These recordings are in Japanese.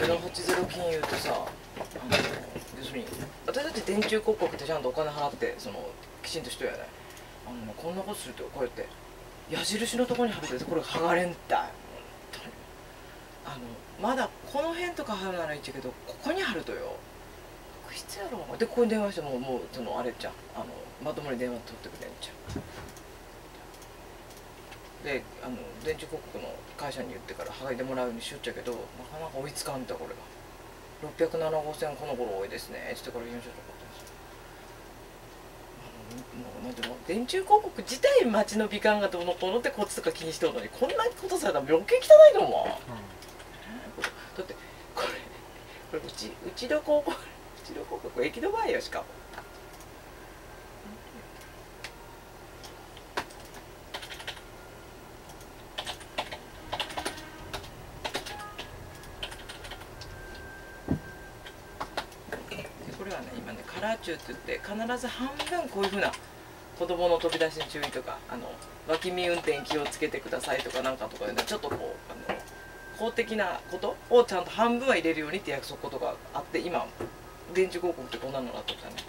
080金融ってさ、要するに私たち電柱広告ってちゃんとお金払ってきちんとしとるやない。こんなことするとこうやって矢印のところに貼るってこれ剥がれんだい。まだこの辺とか貼るならいいっちゃけど、ここに貼るとよ悪質やろ。でここに電話してもあれじゃん、まともに電話取ってくれんじゃん。で電柱広告の会社に言ってから剥がれてもらうようにしよっちゃけど、なかなか追いつかんだこれが。607号線この頃多いですねっつってから言うんしょとかってんですよ。もうなんていうの、電柱広告自体街の美観がどうのこうのってこっちとか気にしておるのに、こんなことされたら余計汚いと思う。だってこれうちの広告駅の前よ。しかもこれはね、今ねカラーチューって言って必ず半分こういうふうな子供の飛び出しに注意とか脇見運転気をつけてくださいとかなんかとかでね、ちょっとこう公的なことをちゃんと半分は入れるようにって約束ことがあって、今電柱広告ってこんなのなっとったね。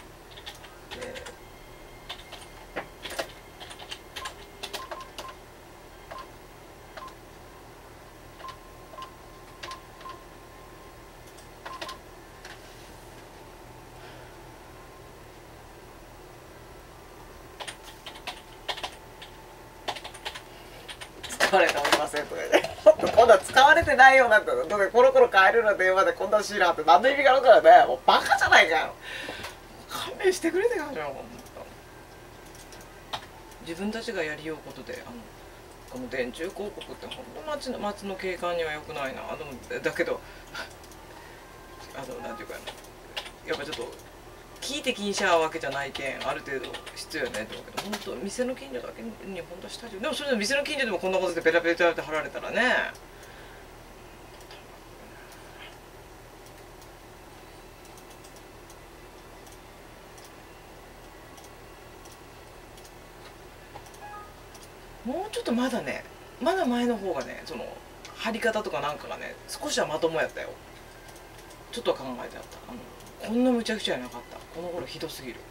使われておりませんとかね。今度は使われてないようなんだ。だってコロコロ変えるの電話でこんなシーラーって何の意味があるからね。もうバカじゃないかよ。勘弁してくれてかじゃん。自分たちがやりようことでこの電柱広告ってほんと街の景観には良くないな。だけどなんていうかやっぱちょっと聞いて気にしちゃうわけじゃないけん、ある程度必要やねと思うけど、本当店の近所だけに本当はしたい。でもそれで店の近所でもこんなことでペラペラって貼られたらね。もうちょっとまだ前の方がね、貼り方とかなんかがね少しはまともやったよ。ちょっとは考えてあった。こんなむちゃくちゃやなかった。この頃ひどすぎる。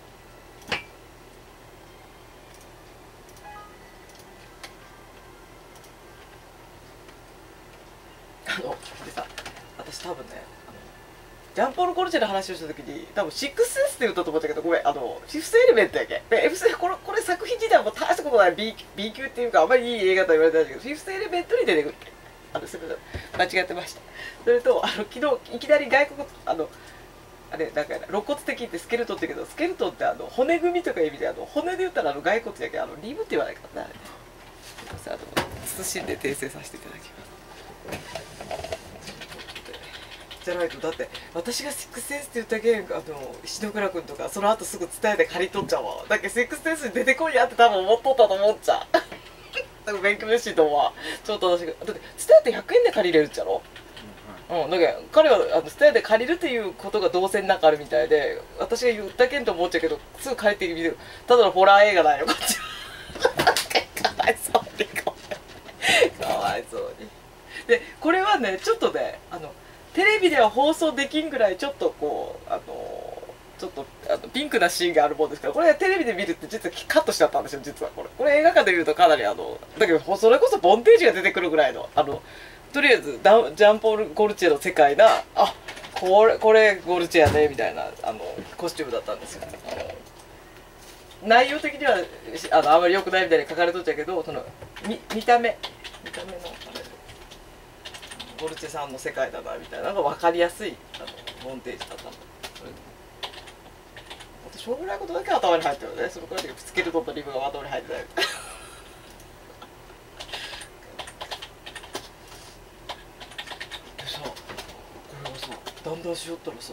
でさ、私多分ねジャンポール・コルチェの話をした時に多分 6S って言ったと思ったけど、ごめん、フィフスエレメントやけ。これ作品自体も大したことない B 級っていうかあんまりいい映画とは言われてないけど、フィフスエレメントに出てくるけ。すみません、間違ってました。それと昨日いきなり外国あれなんか肋骨的ってスケルトンって言うけど、スケルトンって骨組みとかいう意味で骨で言ったら骸骨やけどリブって言わないからね。謹んで訂正させていただきます。じゃないと、だって私がシックスセンスって言ったけん篠倉君とかその後すぐ伝えて借り取っちゃうわ。だけどシックスセンスに出てこいやって多分思っとったと思っちゃう。だから勉強熱心と思うわ。ちょっと私がだって伝えて100円で借りれるっちゃろ。だけど彼はスタイで借りるっていうことがどうせなんかあるみたいで、私が言ったけんと思っちゃうけどすぐ借りてみる。ただのホラー映画だよこっちは。かわいそうにかわいそうに。でこれはねちょっとねテレビでは放送できんぐらいちょっとこうちょっとピンクなシーンがあるもんですから、これはテレビで見るって実はカットしちゃったんですよ。実はこれ映画館で見るとかなりだけどそれこそボンテージが出てくるぐらいのとりあえずジャンポール・ゴルチェの世界なこれゴルチェやねみたいなコスチュームだったんですよ。内容的にはあまり良くないみたいに書かれとっちゃうけど、見た目のゴルチェさんの世界だなみたいなのが分かりやすいボンテージだったの。しょうもないことだけ頭に入ってるね。そのくらいでスケルトンとリブが頭に入ってないみたいな。だんだんしよったらさ、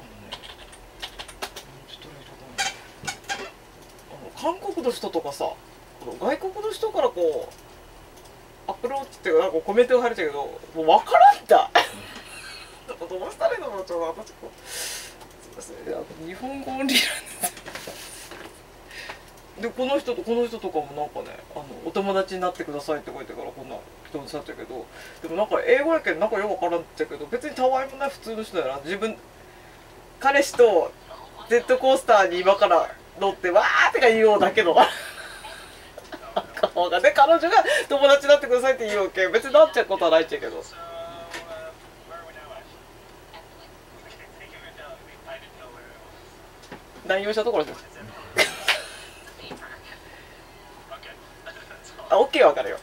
韓国の人とかさ、外国の人からこうアプローチっていうかコメントが入れちゃうけど、もう分からんだ。どうしたらいいのかな、ちょっと私すみません、日本語オンリーなんですよ。 でこの人とこの人とかもなんかねお友達になってくださいって書いてからこんな人にさっちゃうけど、でもなんか英語やけんなんかよく分からんっちゃうけど、別にたわいもない普通の人やな。自分彼氏とジェットコースターに今から乗ってわーってか言おうだけど顔がね、彼女が友達になってくださいって言おうけん別になっちゃうことはないっちゃうけど。何をしたところです。あ、オッケーわかるよ。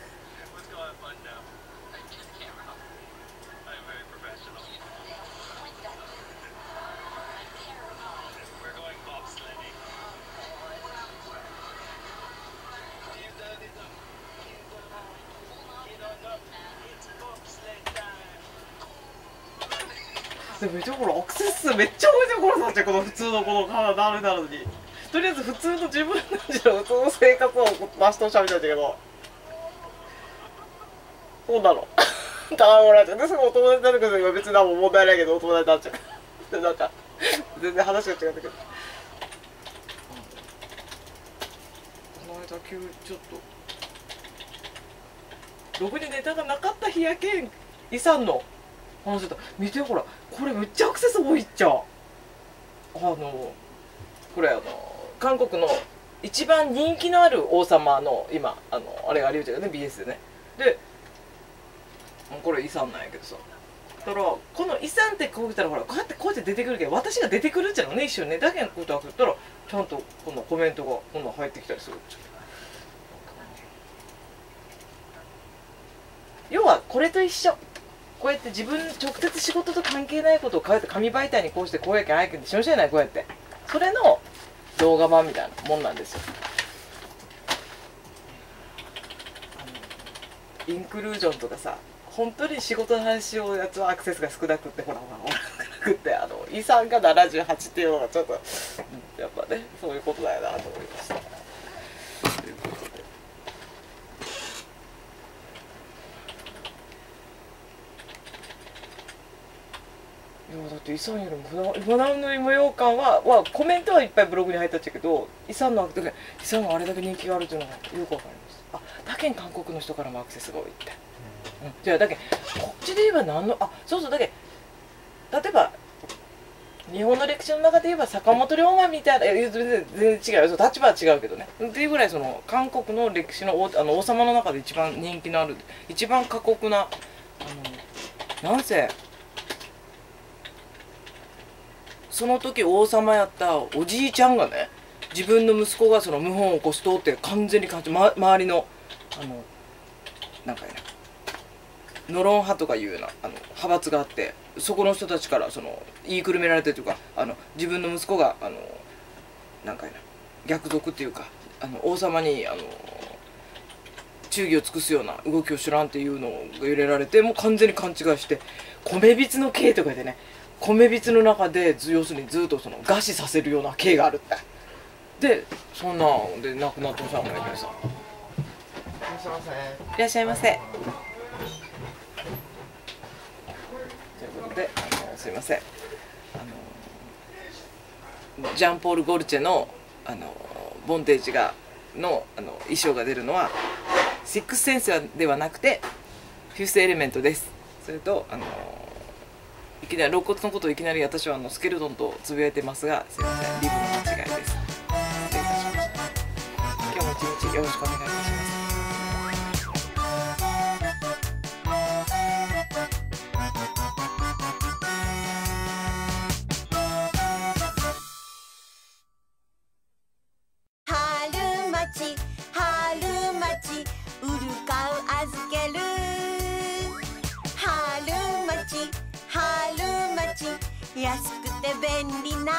でもめっちゃほらアクセス数めっちゃ多いじゃんこのさっちゃん、この普通のこのなるなのに。とりあえず普通の自分たちの普通の生活を出しとしゃべったんだけど、そうなのたまもらっちゃう。でそのお友達になるけど別に何も問題ないけどお友達になっちゃうでなんか全然話が違ったけど、この間急ちょっとろくにネタがなかった日やけんイさんの話だ。見てほらこれめっちゃアクセス多いっちゃ。これ韓国の一番人気のある王様の今あれがありうちゃうよね BS でね。でこれイさんなんやけどさ、だからこのイさんってこう言ったらほらこうやって出てくるけど私が出てくるっちゃうのね一瞬ね。だけどこうやって開けたらちゃんとこのコメントがこんなん入ってきたりするっちゃう。要はこれと一緒。こうやって自分直接仕事と関係ないことをこうやって紙媒体にこうしてこうやけんあやけんってしましゃいない、こうやってそれの動画版みたいなもんなんですよ。インクルージョンとかさ、本当に仕事の話しようやつはアクセスが少なくってほら少なくってイさんが78っていうのがちょっとやっぱねそういうことだよなと思いました。ということでいやだってイさんよりも船乗り模様感はコメントはいっぱいブログに入ったっちゃけどイさんのあれだけ人気があるっていうのがよくわかります。あ、だけん韓国の人からもアクセスが多いって、じゃあだけこっちで言えばそうそうだけ例えば日本の歴史の中で言えば坂本龍馬みたいな全然違うよ、立場は違うけどねっていうぐらいその韓国の歴史の王様の中で一番人気のある一番過酷ななんせその時王様やったおじいちゃんがね自分の息子がその謀反を起こすとって完全に周りのなんかねノロン派とかいうような派閥があって、そこの人たちから言いくるめられてるというか自分の息子がなんかね逆賊っていうか王様に忠義を尽くすような動きを知らんっていうのが入れられてもう完全に勘違いして米びつの刑とかでね米びつの中で要するにずっと餓死させるような刑があるってでそんなんで亡くなってもしゃあないけどさ。いらっしゃいませ。ということですいませんジャンポール・ゴルチェのボンテージの衣装が出るのはシックスセンスではなくてフィフスエレメントです。それといきなり肋骨のことをいきなり私はスケルトンとつぶやいてますがすいませんリブの間違いです。失礼いたしました。今日も一日よろしくお願いいたします。 安くて便利な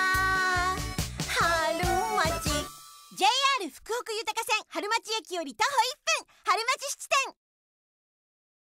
春町 JR 福北豊線春町駅より徒歩1分春町質店。